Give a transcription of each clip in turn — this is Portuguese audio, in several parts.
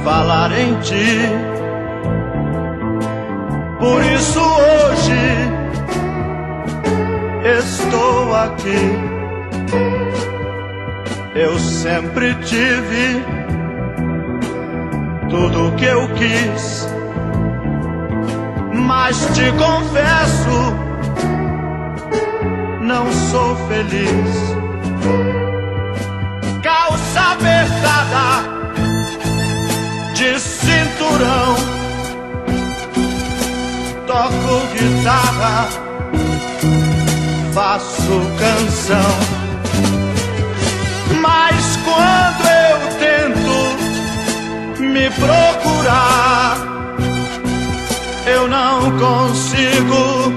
falar em ti. Por isso hoje estou aqui. Eu sempre tive tudo que eu quis, mas te confesso, não sou feliz. Calça apertada de cinturão, toco guitarra, faço canção. Mas quando eu tento me procurar, eu não consigo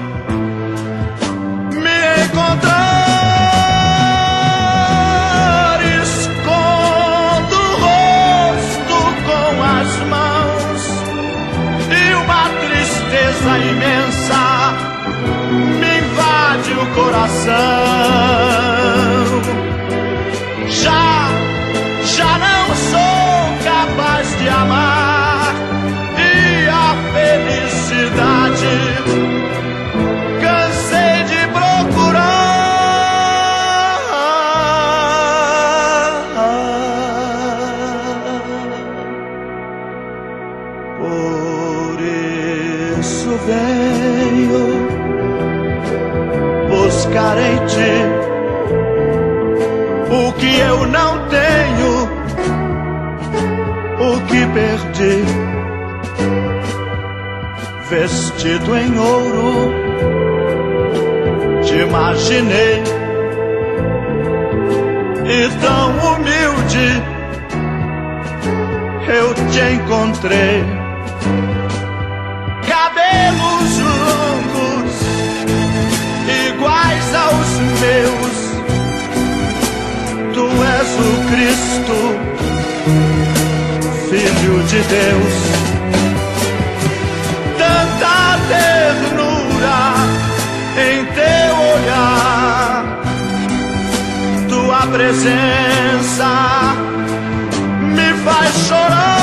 me encontrar. Escondo o rosto com as mãos e uma tristeza imensa me invade o coração. Já não sou capaz de amar, e a felicidade cansei de procurar. Por isso venho buscar em ti o que eu não tenho, o que perdi. Vestido em ouro, te imaginei, e tão humilde eu te encontrei. Cabelos longos iguais aos meus, tu és o Cristo, Filho de Deus. Tanta ternura em teu olhar, tua presença me faz chorar.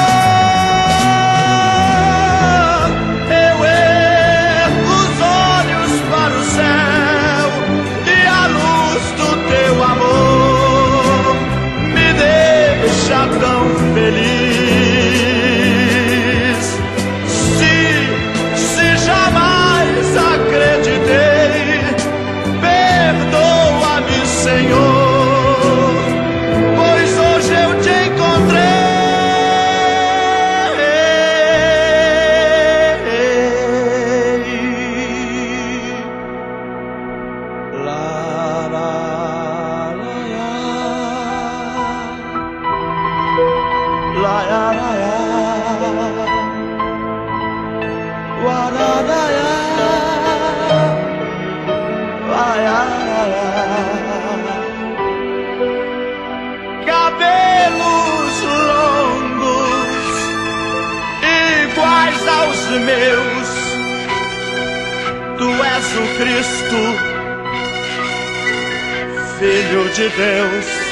Eu ergo os olhos para o céu, e a luz do teu amor me deixa tão feliz. Se jamais acreditei, perdoa-me, Senhor, pois hoje eu te encontrei. La, la, la, la, la, la, la. Cabelos longos iguais aos meus, tu és o Cristo, Filho de Deus.